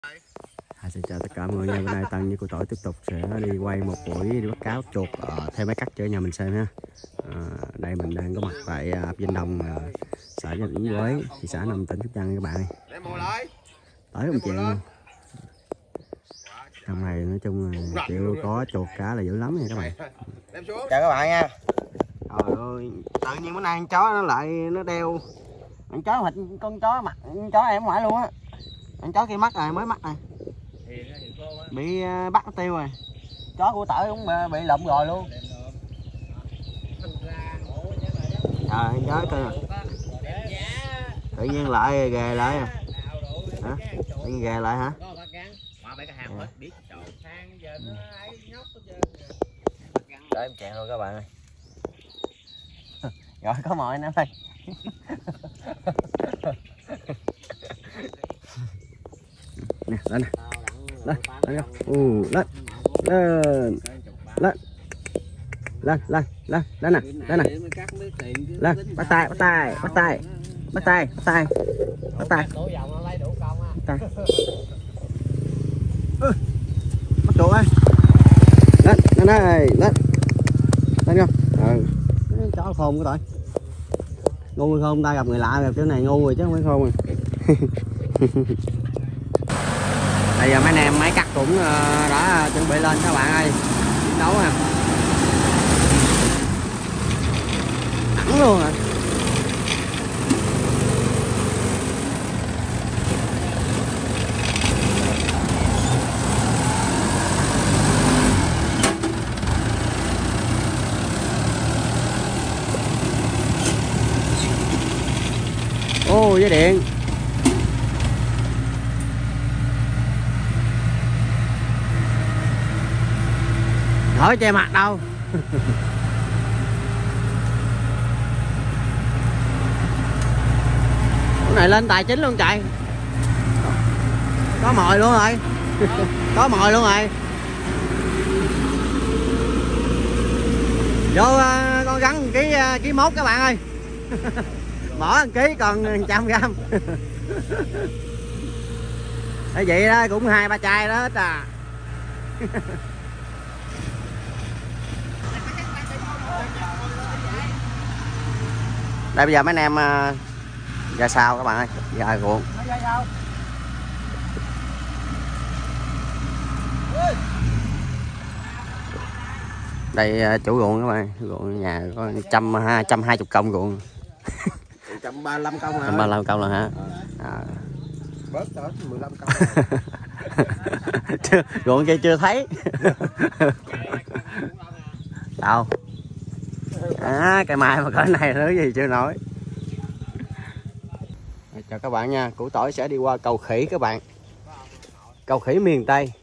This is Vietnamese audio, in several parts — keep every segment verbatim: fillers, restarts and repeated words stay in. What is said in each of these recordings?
À, xin chào tất cả mọi người nha. Bữa nay Tân với cô Tỏi tiếp tục sẽ đi quay một buổi đi bắt cáo chuột uh, theo máy cắt cho nhà mình xem ha. Uh, đây mình đang có mặt tại ấp uh, Vinh Đông, uh, xã Vĩnh Quế, thị xã Nam tỉnh Sóc Trăng các bạn ơi. Tới không chịu luôn. Trong này nói chung là chịu có chuột cá là dữ lắm nha các bạn. Chào các bạn nha. Trời ơi, tự nhiên bữa nay con chó nó lại nó đeo con chó thịt con chó mặt con chó em ngoài luôn á. Con chó kia mắc rồi, mới mắc này. Bị bắt nó tiêu rồi. Chó của Tỏi cũng bị lụm rồi luôn. Trời, chó cơ. Tự nhiên lại ghề lại à? Hả? Tự nhiên ghề lại hả? Đấy em chèn luôn các bạn ơi. Rồi có mồi nè ơi. Nè, lên nè. Lên, lên, ừ, lên, lên, lên, lên, lên, lên, lên nè, lên nè, lên, bắt tay, bắt tay, bắt tay, bắt tay, bắt tay, bắt tay, bắt tay, bắt chuột ơi, lên, lên đây, lên, lên không, ừ, chó khôn của Tỏi, ngu không, ta gặp người lạ gặp chỗ này ngu rồi chứ không phải khôn rồi. Bây giờ mấy anh em máy cắt cũng đã chuẩn bị lên các bạn ơi, chiến đấu ha, thẳng luôn à. Ô dây điện. Hỏi che mặt đâu. Cái này lên tài chính luôn chạy. Có mồi luôn rồi. Có mồi luôn rồi. Vô uh, con rắn ký uh, ký mốt các bạn ơi. Bỏ một ký còn một trăm gram. Thế vậy đó cũng hai ba chai đó hết à. Đây bây giờ mấy anh em uh, ra sao các bạn ơi, ra ruộng. Đây uh, chủ ruộng các bạn, ruộng nhà có trăm hai trăm hai chục công ruộng. trăm ba mươi lăm công. Trăm ba mươi lăm công là hả? À. Bớt tới mười lăm công. Chưa, ruộng kia chưa thấy. Đâu? À, cây mai mà cỡ này thứ gì chưa nổi. Chào các bạn nha, Củ Tỏi sẽ đi qua cầu Khỉ các bạn. Cầu Khỉ miền Tây.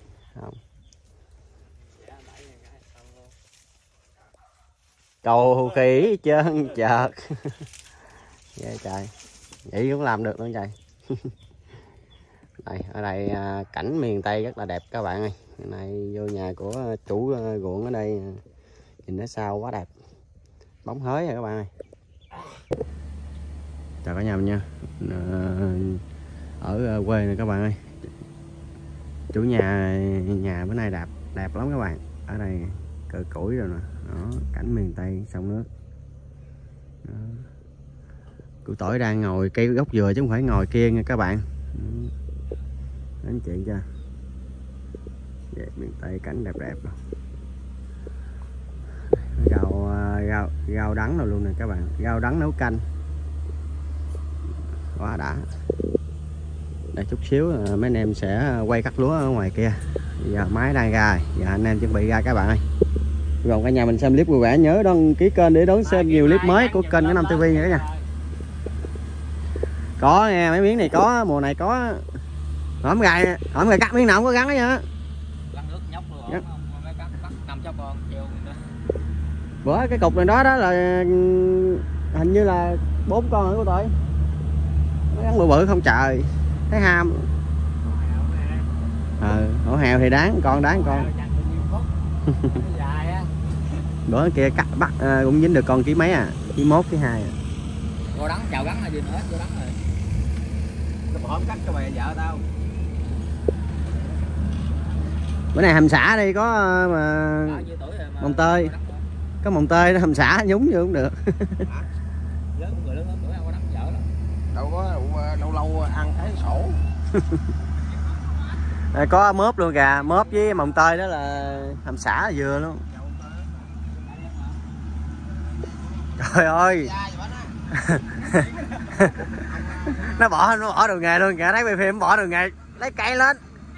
Cầu Khỉ trơn chợt. Ghê trời. Vậy cũng làm được luôn trời. Đây, ở đây cảnh miền Tây rất là đẹp các bạn ơi. Hôm nay vô nhà của chủ ruộng ở đây nhìn nó sao quá đẹp. Bóng hới rồi các bạn ơi. Chào cả nhà mình nha. Ở quê này các bạn ơi. Chủ nhà nhà bữa nay đẹp đẹp lắm các bạn. Ở đây cờ củi rồi nè. Đó, cảnh miền Tây sông nước. Đó. Củ Tỏi đang ngồi cây gốc dừa chứ không phải ngồi kia nha các bạn. Anh chị chưa? Vậy miền Tây cảnh đẹp đẹp. Rau rau rau đắng rồi luôn nè các bạn, rau đắng nấu canh quá đã. Đây chút xíu mấy anh em sẽ quay cắt lúa ở ngoài kia. Bây giờ máy đang ra, giờ anh em chuẩn bị ra các bạn ơi. Hy vọng cả nhà mình xem clip vui vẻ, nhớ đăng ký kênh để đón xem nhiều clip mới của kênh Cả Năm ti vi nha cả nhà. Có nghe mấy miếng này có, mùa này có. Hổm gài, hổm gài cắt miếng nào không có gắn đó nha. Bữa cái cục này đó đó là hình như là bốn con hả cô Tỏi? Nó gắn bự bự không trời, thấy ham. Ờ, hổ heo thì đáng, con đáng con. Bữa kia cắt bắt uh, cũng dính được con ký mấy à, ký mốt ký hai à. Cô đắng chào gắn là gì nữa, cô đắng rồi. Cái hổm cắt cho mày vợ tao. Bữa nay hầm xả đi có mà mồng tơi, có mồng tơi nó hầm xả nhúng vô cũng được. Đâu có lâu lâu ăn thấy sổ. Có mớp luôn kìa, mớp với mồng tơi đó là hầm xả là vừa luôn. Trời ơi. Nó bỏ nó bỏ đồ nghề luôn kìa, thấy quay phim bỏ đồ nghề lấy cây lên.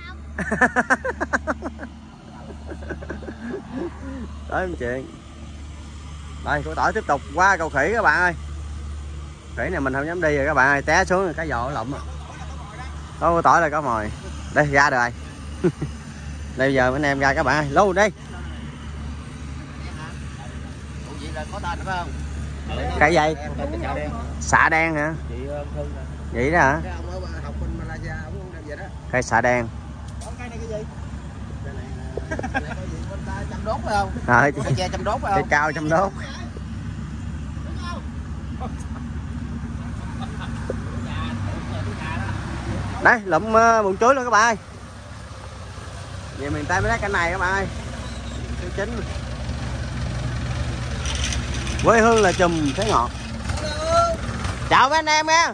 Tới một chuyện. Đây cô tỏi tiếp tục qua cầu khỉ các bạn ơi. Khỉ này mình không dám đi rồi các bạn ơi, té xuống rồi cái giò lụm. Có cô tỏi là có mồi. Đây ra rồi. Đây giờ anh em ra các bạn ơi, lâu đi. Cái gì? Xạ đen hả? Vậy đó hả? Cây xạ đen. Chăm đốt phải không? Rồi, cây tre chăm đốt phải cây không? cao chăm đốt. Đây lụm uh, bụng chuối luôn các bạn ơi. Về miền Tây mới lấy cái này các bạn ơi. Cái chính. Quê hương là chùm cái ngọt. Chào mấy anh em nha.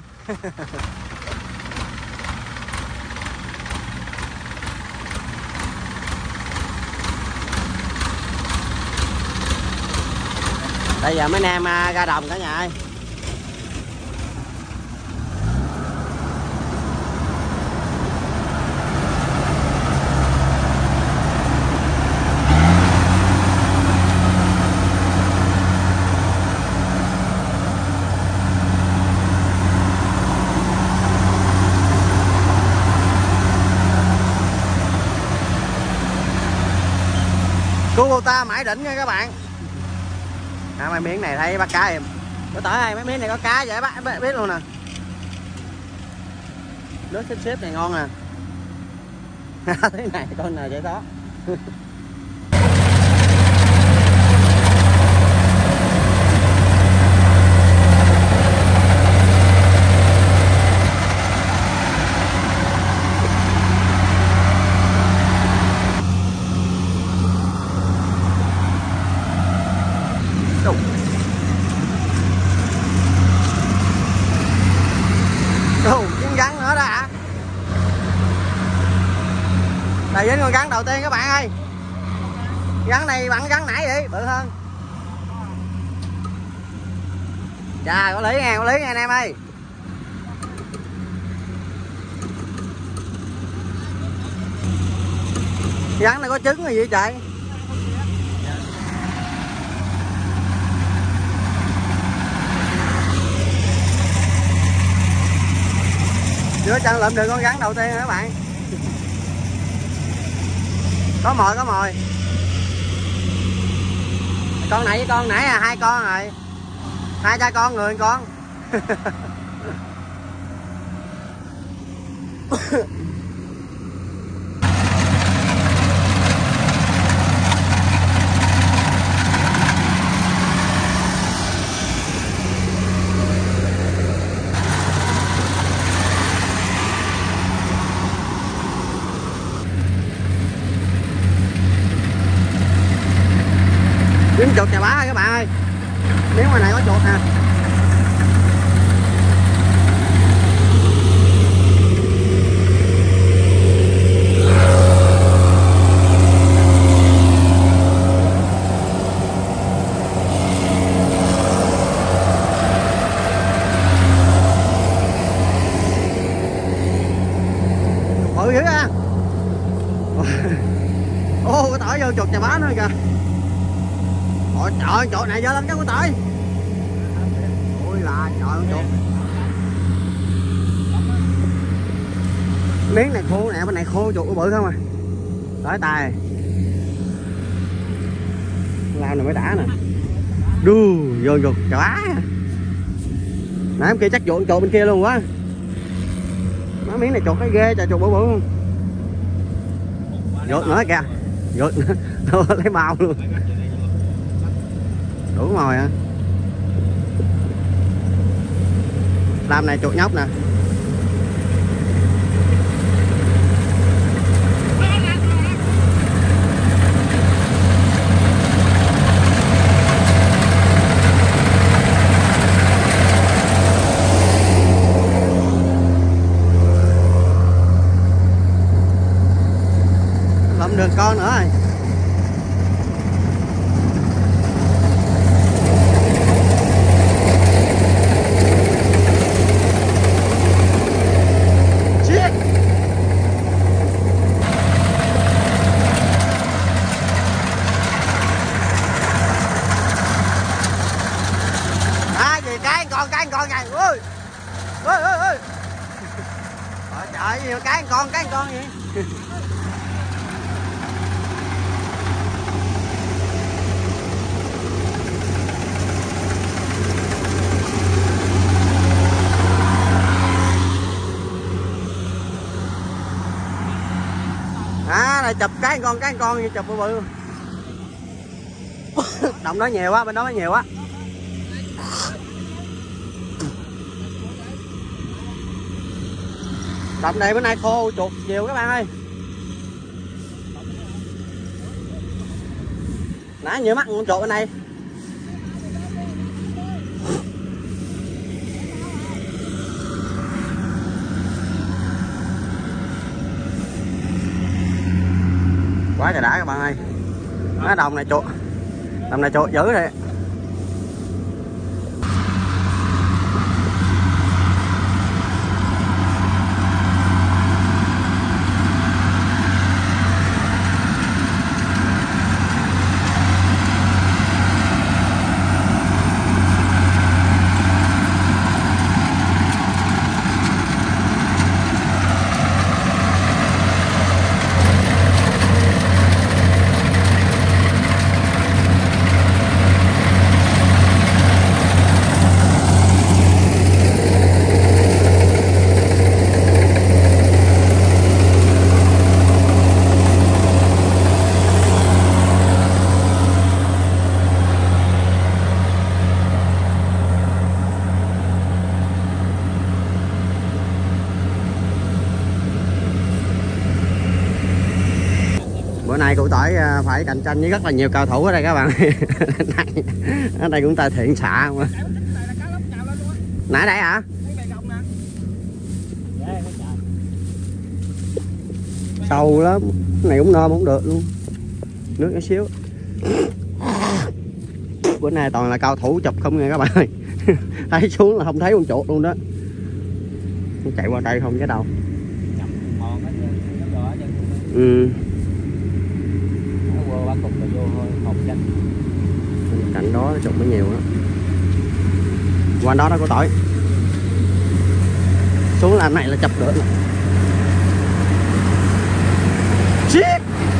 Bây giờ mấy anh em ra đồng cả nhà ơi. Kubota Mãi Đỉnh nha các bạn. À, mấy miếng này thấy bắt cá em. Có tỏi ơi, mấy miếng này có cá vậy bắt biết luôn nè. Nước xếp xếp này ngon nè. Thế này con nào vậy đó. Gắn nữa đó hả? Đây với con gắn đầu tiên các bạn ơi. Gắn này bằng gắn nãy vậy, bự hơn. Chà, có lý nha, có lý nha anh em ơi. Gắn này có trứng rồi gì trời. Chưa chẳng lượm được con rắn đầu tiên các bạn. Có mồi, có mồi. Con này với con nãy à, hai con rồi. Hai cha con người con. Miếng chuột chà bá các bạn ơi. Miếng ngoài này có chuột nè. Bự dữ ha. Ô, cái tỏi vô chuột chà bá nữa kìa. Ôi trời, chỗ này vô lên cái của tỏi. Ôi là trời ơi chuột. Miếng này khô nè, bên này khô chuột bự không à. Tỏi tài. Làm này mới đã nè. Đu, vô chuột chà bá. Nãy em kia chắc chuột chuột bên kia luôn quá. Nó miếng này chuột cái ghê, trời chuột bự bự không. Chuột nữa kìa. Chuột nữa, lấy bao luôn. Đủ mồi hả? Làm này chuột nhóc nè. không được con nữa rồi. Cái con cái con này ơi ơi ơi ơi trời ơi cái con cái con vậy. À là chụp cái con cái con như chụp bự bự. Động đó nhiều quá, bên đó nó nhiều quá. Động này bữa nay khô chuột nhiều các bạn ơi. Nãy nhiều mắt con chuột bên này. Quá trời đã các bạn ơi. Nó đồng này chuột. Đồng này chuột dữ rồi. Bữa nay cụ Tỏi phải cạnh tranh với rất là nhiều cầu thủ ở đây các bạn. Ở đây cũng ta thiện xạ mà. Nãy đây hả? Sâu lắm. Cái này cũng nôm không được luôn. Nước nhỏ xíu. Bữa nay toàn là cao thủ chụp không nha các bạn ơi. Thấy xuống là không thấy con chuột luôn đó. Chạy qua đây không cái đâu. Ừ. Cạnh đó chuột mới nhiều đó. Qua đó đó có tỏi. Xuống là này là chụp được. Shit.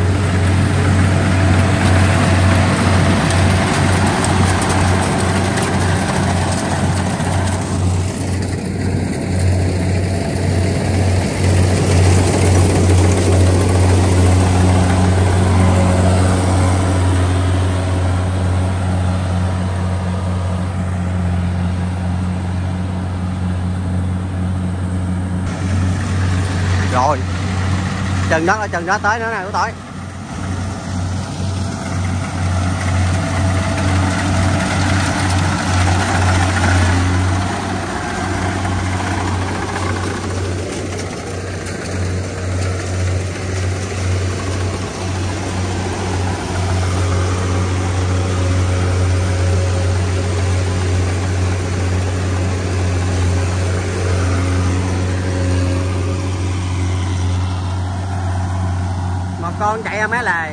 Rồi chân đó là chân đó tới nữa nè của Tỏi. Con chạy ra mé lề.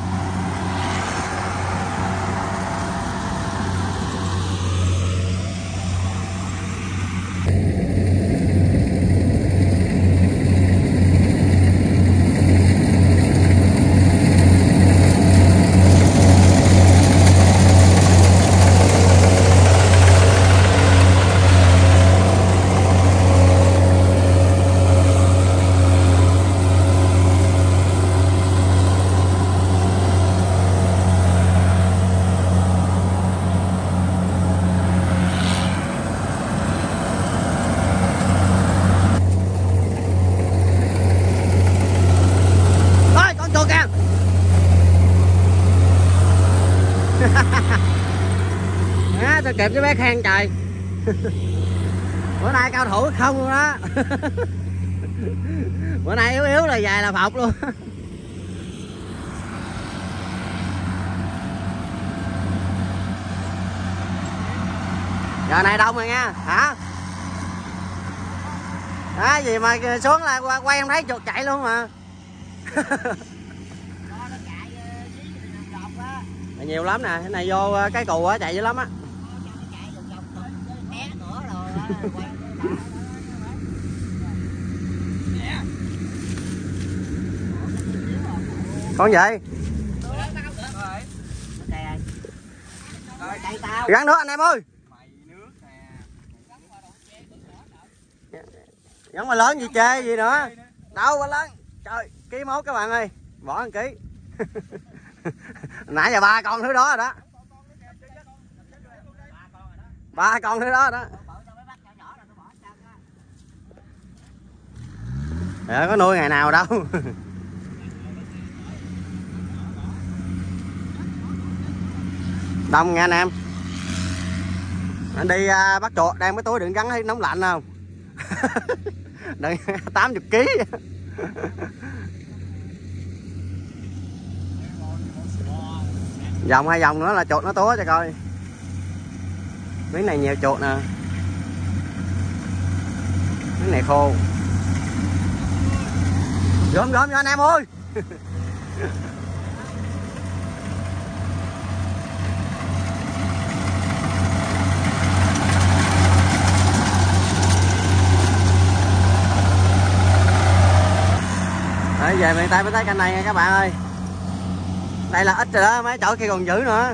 À, tôi kịp cái bé khen trời. Bữa nay cao thủ không luôn đó. Bữa nay yếu yếu là dài là phọc luôn. Giờ này đông rồi nha, hả? Đó, gì mà xuống là quay không thấy chuột chạy luôn mà. Nhiều lắm nè, cái này vô cái cù á chạy dữ lắm á. Con gì? Gắn nước anh em ơi. Gắn mà lớn gì chê gì nữa. Đâu quá lớn. Trời, ký mốt các bạn ơi. Bỏ một ký. Nãy giờ ba con thứ đó rồi đó. Ba con thứ đó đó. Để có nuôi ngày nào đâu. Đông nha anh em. Anh đi uh, bắt chuột đang cái túi đựng gắn thấy nóng lạnh không? Đừng tám mươi ký. Vòng hai vòng nữa là chuột nó túa cho coi. Miếng này nhiều chuột nè. Miếng này khô. Gom gom cho anh em ơi. Đấy, về miền Tây mới thấy canh này nha các bạn ơi. Đây là ít rồi đó, mấy chỗ kia còn dữ nữa.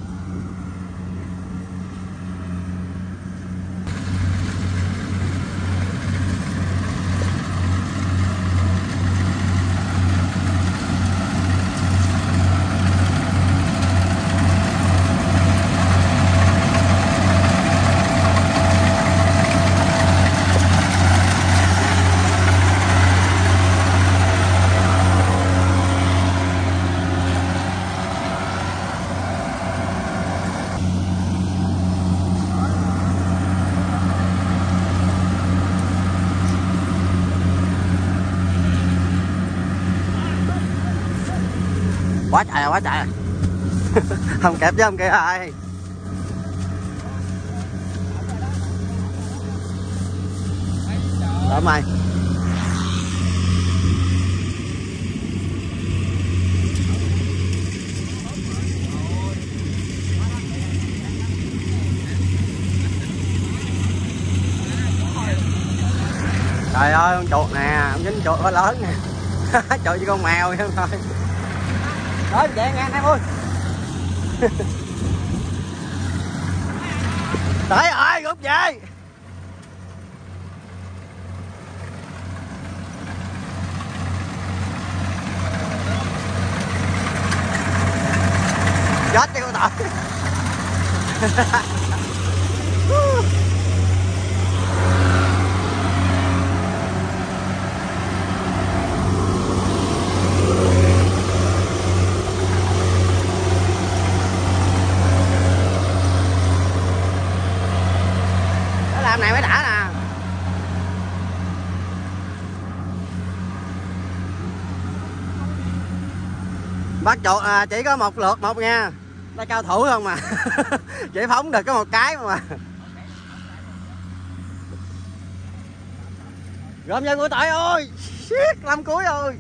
Quá trời quá trời. Không kẹp chứ không kìa ai. Đó mày. Trời ơi con chuột nè, con dính chuột quá lớn nè. Chuột như con mèo vậy thôi. Đó về nghe anh em ơi. Trời ơi rút về. Chết đi con tội. Làm này mới đã nè. Bắt chuột à, chỉ có một lượt một nha. Đây cao thủ không mà. Chỉ phóng được có một cái mà. Gom vô của tội ơi. Shit, năm cuối rồi.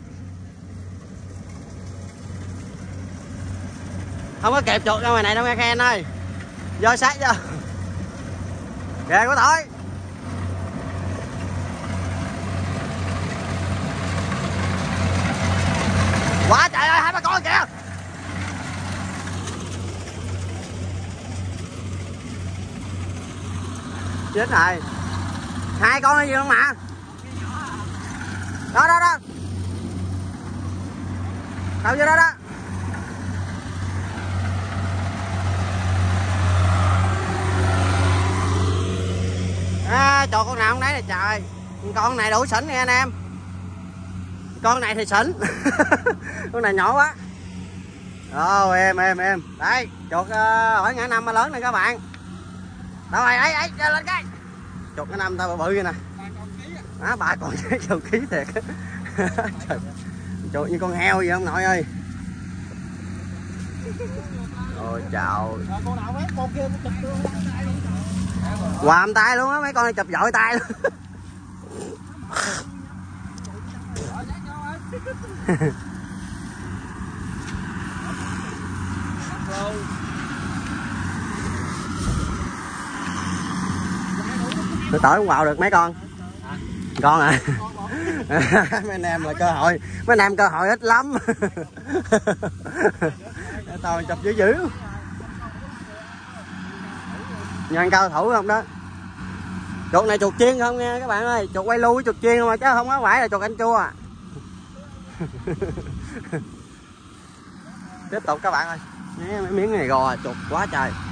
Không có kẹp chuột ra ngoài này đâu nghe khen ơi. Vô sát vô. Kìa của tội. Quá trời ơi, hai ba con kìa. Chết rồi. Hai con hay gì không mà. Đó đó đó. Đâu vô đó đó. À, cho con nào không đấy này trời. Con này đủ xỉn nha anh em. Con này thì xỉn. Con này nhỏ quá. Ồ em em em. Đây chuột uh, hỏi ngã năm lớn này các bạn. Đâu rồi ấy ấy lên cái. Chuột ngã năm tao bự bự nè. Á ba con chuột ký thiệt. Trời. Chuột như con heo gì ông nội ơi. Ôi chào. Con nào mấy con kia nó chụp Quàm tay luôn á, mấy con này chụp giỏi tay luôn. Tôi tới không vào được mấy con. Con à. Mấy anh em là cơ hội, mấy anh em cơ hội ít lắm. Tao chụp dữ dữ. Nhân cao thủ không đó. Chuột này chuột chiên không nha các bạn ơi, chuột quay lưu với chuột chiên mà chứ không có phải là chuột anh chua. Tiếp tục các bạn ơi. Mấy miếng này gò chuột quá trời.